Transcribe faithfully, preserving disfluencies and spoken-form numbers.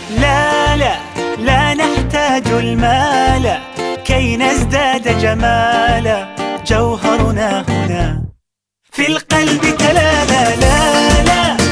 لا لا لا نحتاج المال كي نزداد جمالا، جوهرنا هنا في القلب تلالا. لا لا